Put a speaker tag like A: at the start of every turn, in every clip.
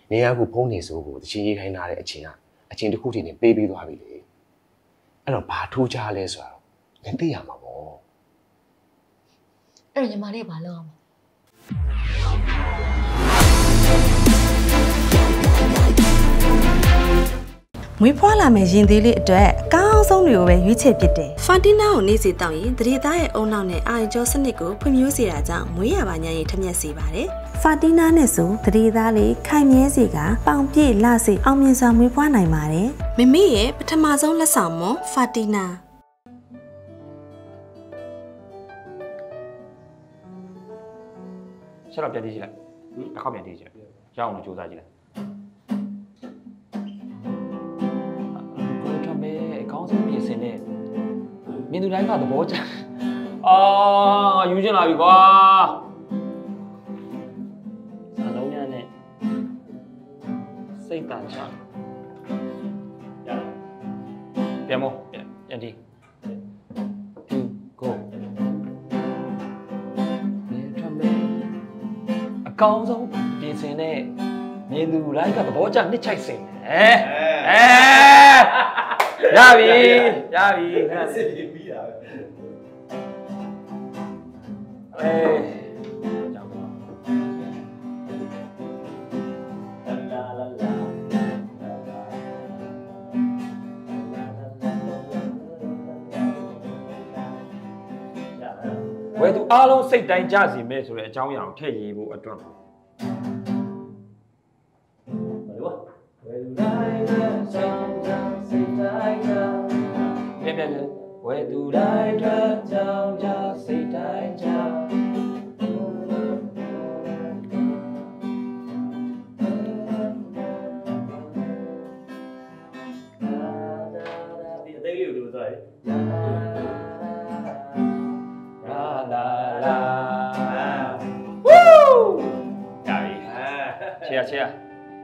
A: နေရခုဖုန်းနေဆိုကိုတချင်းရေးခိုင်းထားတဲ့အချင်းတစ်ခုတည်းနဲ့ပေးပြီးသွားပြီလေအဲ့တော့ဘာထိုးချလဲဆိုတော့နင်သိရမှာပေါ့
B: အဲ့တော့ညီမလေးဘာလုပ်အောင်
C: မွေးဖွားလာမယ့်ရင်သေးလေးအတွက်အကောင်းဆုံးတွေကိုပဲရွေးချယ်ဖြစ်တယ်။ဖာတီနာကိုနေ့စီတောက်ရင်တရေသားရဲ့အုံနောက်နဲ့အာရုံကြောစနစ်ကိုဖွံ့ဖြိုးစေတာကြောင့်မွေးရပါညာရင်ထက်မြက်စေပါတယ်။ဖာတီနာနဲ့ဆိုတရေသားလေးခိုင်မြဲစေကပေါင်ပြည့်လှစေအောင်မြင်စွာမွေးဖွားနိုင်ပါတယ်။မမေရဲ့ပထမဆုံးလက်ဆောင်မွန်ဖာတီနာ
D: ဆက်တော့ပြန်တီးကြည့်လိုက်တစ်ခေါက်ပြန်တီးကြည့်ရအောင်လို့စူးစမ်းကြည့်လိုက်ကောင်းဆုံးပြင်ဆင်တဲ့မြင်သူတိုင်းကသဘောကျယူချင်လာပြီကွာစာလုံးများနဲ့စိတ်တန်ချရပြန်မို့ပြန်တီးကောင်းဆုံးပြင်ဆင်တဲ့မြင်သူတိုင်းကသဘောကျနှစ်ချိုက်စင်ရပြီခဏစစ်ပြီးတာပဲကြောက်ပါဝယ်သူအားလုံးစိတ်တိုင်းကြစီမဲ့ဆိုတဲ့အကြောင်းအရာကိုထည့်ရေးဖို့အတွက်ဝဲသူတိုင်းထွက်ကြောင်ကြစိတ်တိုင်းကြဒီအသေးလေးကိုတို့သွားလာဝူးကြပြီချေ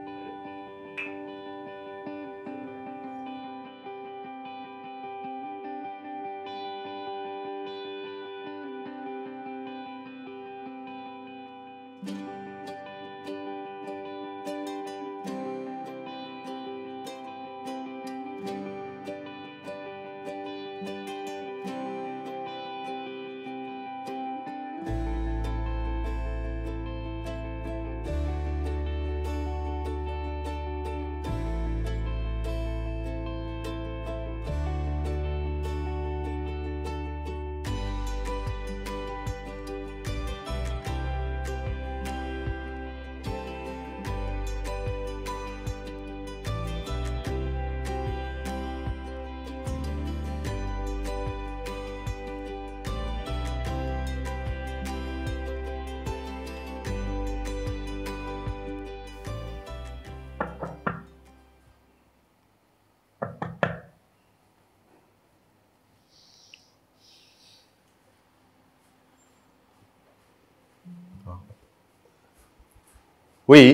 D: ဝီ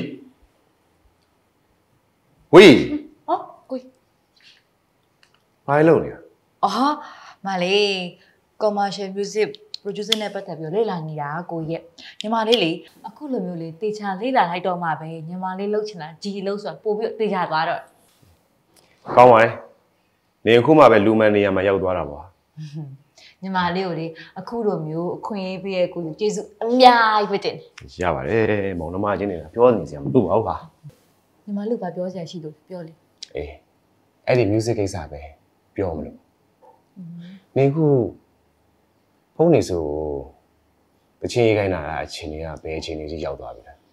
B: ဟောကို
A: ဘာလုပ်နေလဲ
B: မလေး commercial music producer နဲ့ပတ်သက်ပြီးလေ့လာနေတာကိုရဲ့ညီမလေးလေအခုလိုမျိုးလေးတေချာလေ့လာလိုက်တော့မှပဲညီမလေးလှုပ်ချင်တာဒီလှုပ်ဆိုတာပို့ပြီးတေချာသွားတော့
A: ကောင်းပါလေနေအခုမှပဲလူမန်နေရာမှာရောက်သွားတာပါ
B: ညီမလေးကိုလေအခုလိုမျိုးအခွင့်အရေးပေးရကိုကျေးဇူးအများကြီးပဲတင်
A: ရပါတယ်မောင်နှမချင်းနေတာပြောနေစရာမလိုပါဘူးပါ
B: ညီမလေးကပြောစရာရှိလို့ပြောလေ
A: အေးအဲ့ဒီ music ကိစ္စပဲပြောမလို့နေခုဖုန်းနေဆိုတချင်းရေးခိုင်းတာအချင်းတွေကဘယ်အချင်းတွေကြီးရောက်သွားပြီလဲ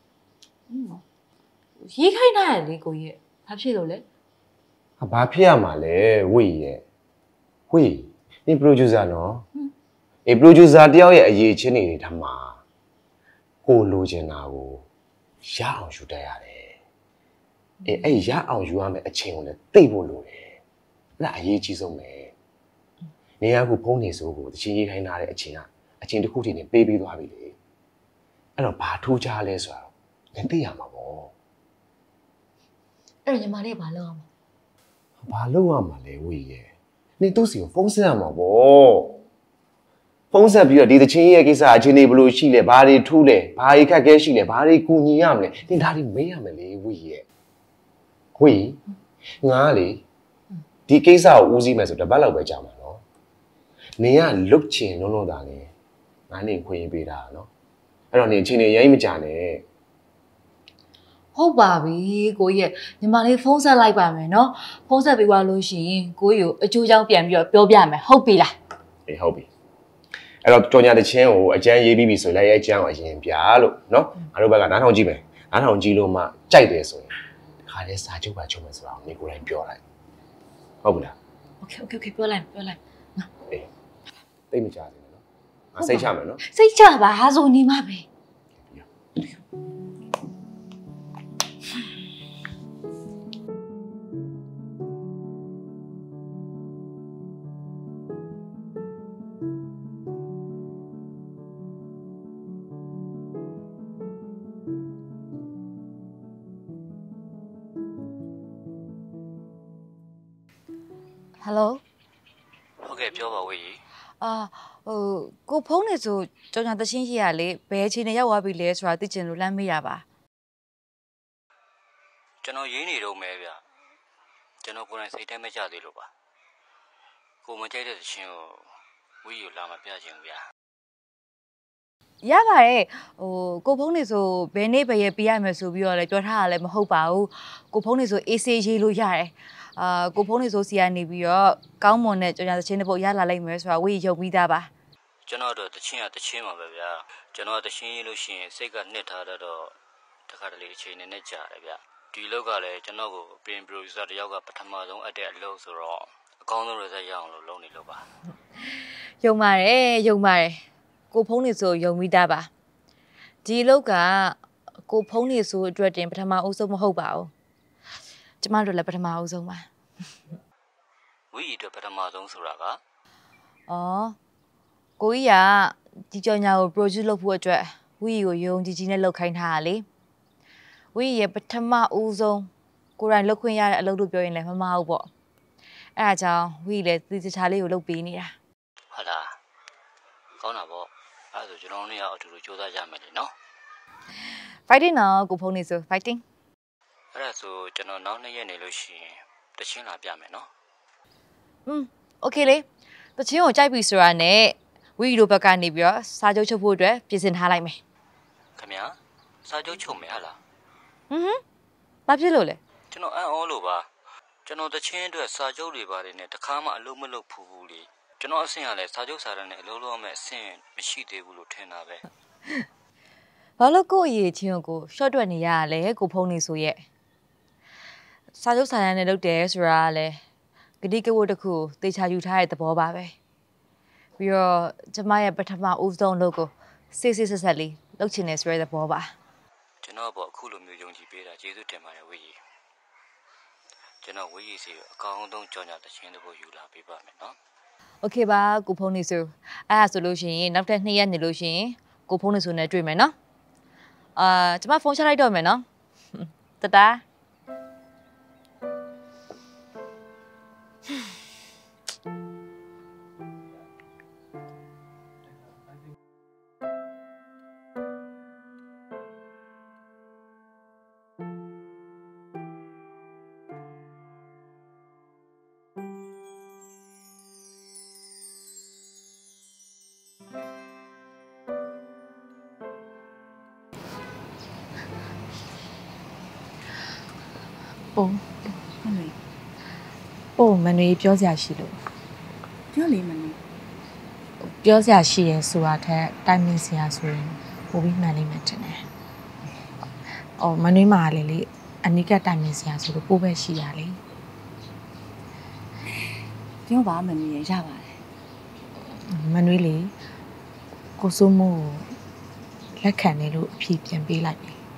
B: ရေးခိုင်းတာလေကိုရဲ့ဘာဖြစ်လို့လဲ
A: ဘာဖြစ်ရမှာလဲဝိရဲ့ဝိဒီ producer နော်producer တယောက်ရဲ့အရေးချင်းတွေထမှာကိုလိုချင်တာကိုရအောင်ယူတတ်ရတယ်အဲ့ရအောင်ယူရမယ်အချိန်ကိုလည်းသိဖို့လိုတယ်အဲ့ဒါအရေးကြီးဆုံးပဲနေရခုဖုန်းနေဆိုကိုတချင်းရေးခိုင်းထားတဲ့အချင်းတစ်ခုတည်းနဲ့ပေးပြီးသွားပြီလေအဲ့တော့ဘာထိုးချလဲဆိုတော့နင်သိရမှာပေါ့
B: အဲ့တော့ညီမလေးဘာလုပ်အောင်
A: ဘာလုပ်ရမှာလဲဝိရဲ့နေသူ့စီကိုဖုန်းဆက်ရမှာပေါ့ဖုန်းဆက်ပြီးတော့ဒီတချင်းရဲ့ကိစ္စအခြေအနေဘယ်လိုရှိလဲဘာတွေထူးလဲဘာတွေခက်ခဲရှိလဲဘာတွေကူညီရမလဲသင်ဒါတွေမေးရမယ်လေဝီရဲ့ဝီငါလေဒီကိစ္စကိုဦးစီးမယ်ဆိုတပတ်လောက်ပဲကြာမှာနော်နင်ကလုတ်ချင်လုံးတာလေငါနေခွင့်ပေးတာနော်အဲ့တော့နင်အချိန်နေရိုင်းမကြနဲ့
B: ဟုတ်ပါပြီကိုကြီးညီမလေးဖုန်းဆက်လိုက်ပါမယ်နော်ဖုန်းဆက်ပြီးသွားလို့ရှိရင်ကိုကြီးကိုအကျိုးကြောင့်ပြန်ပြီးတော့ပြောပြမယ်ဟုတ်ပြီလား
A: အေးဟုတ်ပြီအဲ့တော့ကြော်ညာတချင်းကိုအကျန်းရေးပြီးပြီဆိုလိုက်ရဲ့အကျန်းကိုအရင်ပြလို့နော်ငါတို့ဘက်ကနားထောင်ကြည့်မယ်နားထောင်ကြည့်လို့မှကြိုက်တယ်ဆိုရင်ခါလဲစာချုပ်ပါချုပ်မယ်ဆိုတော့နေကိုယ်တိုင်ပြောလိုက်ဟုတ်ပြီလား
B: โอเคပြောလိုက်နော်
A: အေးတိတ်မကြစေနဲ့နော်ငါစိတ်ချမယ်နော်
B: စိတ်ချပါဆိုနေမှာပဲဟယ်လို
E: ဟုတ်ကဲ့ပြောပါဝေး
B: ကိုဖုန်းနေဆိုကြောင်ညာတချင်းရှိရလေဘယ်အချိန်နဲ့ရောက်သွားပြီလဲဆိုတာသိချင်လို့လမ်းမေးတာပါ
E: ကျွန်တော်ရင်းနေတော့မဲဗျကျွန်တော်ကိုယ်တိုင်စိတ်ထဲမကြသေးလို့ပါကိုမကြိုက်တဲ့တချင်းကိုဝေးယူလာမပြချင်ဘူးဗျ
B: ရပါတယ်ကိုဖုန်းနေဆိုဘယ်နေ့ဘယ်ရက်ပြရမယ်ဆိုပြီးတော့လည်းပြောထားတာလည်းမဟုတ်ပါဘူးကိုဖုန်းနေဆိုအေးဆေးရေးလို့ရတယ်ကိုဖုန်းနေဆိုစီကနေပြီးတော့ကောင်းမွန်တဲ့ကြောင်ညာတချင်းတစ်ပုတ်ရလာလိုက်မယ်ဆိုတာဝေးရုံပြီးသားပါ
E: ကျွန်တော်တို့တချင်းကတချင်းပါပဲဗျာကျွန်တော်တချင်းရေးလို့ရှိရင်စိတ်ကနှစ်ထားတော့တခါတလေအချိန်နဲ့ကြာတယ်ဗျဒီလောက်ကလည်းကျွန်တော်ကိုပင်ပရိုဂျူဆာတယောက်ကပထမဆုံးအပ်တဲ့အလုပ်ဆိုတော့အကောင်းဆုံးရစရအောင်လို့လုပ်နေလို့ပါ
B: ယုံပါတယ်ကိုဖုန်းနေဆိုယုံပြီးသားပါဒီလောက်ကကိုဖုန်းနေဆိုအတွက်တင်ပထမအဦးဆုံးမဟုတ်ပါဘူးကျမတို့လည်းပထမအဦးဆုံးပါ
E: ဝီအတွက်ပထမဆုံးဆိုတာက
B: ကိုကြီးကဒီကြောင်ညာကို produce လုပ်ဖို့အတွက်ဝီကိုယုံကြည်နဲ့လုပ်ခိုင်းထားတာလေဝီရဲ့ပထမဦးဆုံးကိုယ်တိုင်လုပ်ခွင့်ရတဲ့အလုပ်လို့ပြောရင်လည်းမမဟုတ်ပေါ့အဲ့ဒါကြောင့်ဝီလည်းဒီစချာလေးကိုလုပ်ပေးနေတာ
E: ဟုတ်လားကောင်းတာပေါ့အဲ့ဒါဆိုကျွန်တော်တို့ကအတူတူစူးစမ်းကြမယ်လေနော်
B: fighting နော်ကိုဖုန်းနေဆို fighting
E: အဲ့ဒါဆိုကျွန်တော်နောက်2ရက်နေလို့ရှိရင်တချင်းလာပြမယ်နော်
B: โอเคလေတချင်းကိုကြိုက်ပြီဆိုတာနဲ့ဝီလိုဘက်ကနေပြီးတော့စာချုပ်ချုပ်ဖို့အတွက်ပြင်ဆင်ထားလိုက်မယ်
E: ခင်ဗျာစာချုပ်ချုပ်မယ်ဟာလား
B: ဘာဖြစ်လို့လဲ
E: ကျွန်တော်အံ့ဩလို့ပါကျွန်တော်တချင်းအတွက်စာချုပ်တွေပါတယ်နဲ့တခါမှအလုပ်မလုပ်ဘူးလေကျွန်တော်အဆင့်ကလည်းစာချုပ်စာတမ်းနဲ့အလုပ်လုပ်ရမယ့်အဆင့်မရှိသေးဘူးလို့ထင်တာပဲ
B: ဘာလို့ကိုယ့်အရေးချင်းကို short တွက်နေရလဲကိုဖုန်းနေဆိုရဲ့စာချုပ်စာတမ်းနဲ့လုပ်တယ်ဆိုတာကလည်းဂတိကဝတ်တစ်ခုတေချာယူထားတဲ့သဘောပါပဲပြီးတော့ကျမရဲ့ပထမဦးဆုံးလုပ်ကိုစစ်ဆက်လေးလုပ်ချင်တယ်ဆိုတဲ့သဘောပါ
E: ကျွန်တော်ပေါ့အခုလိုမျိုးယုံကြည်ပေးတာကျေးဇူးတင်ပါတယ်ဝေးကြီးကျွန်တော်ဝေးကြီးစီအကောင်းဆုံးကြောင်ညာတချင်းတစ်ပုဒ်ယူလာပေးပါမယ်နော်
B: โอเคပါကိုဖုန်းနေဆိုအဲ့ဒါဆိုလို့ရှိရင်နောက်ထပ်2ရက်နေလို့ရှိရင်ကိုဖုန်းနေဆိုနဲ့တွေ့မယ်နော်ကျမဖုန်းချလိုက်တော့မယ်နော်တတာမနွေပြောစရာရှိလို့
C: ပြောလေမနွေ
B: ပြောစရာရှိရင်ဆိုတာထက်တိုင်ပင်စရာဆိုရင်ပိုပြီးမှန်လိမ့်မယ်ထင်တယ်မနွေမှာလေအနိကတိုင်ပင်စရာဆိုလို့ပိုပဲရှိရလေ
C: ပြောပါမနွေရပါတယ်
B: မနွေလေကိုစိုးမိုးလက်ခံနေလို့အဖြေပြန်ပေးလိုက်ပြီ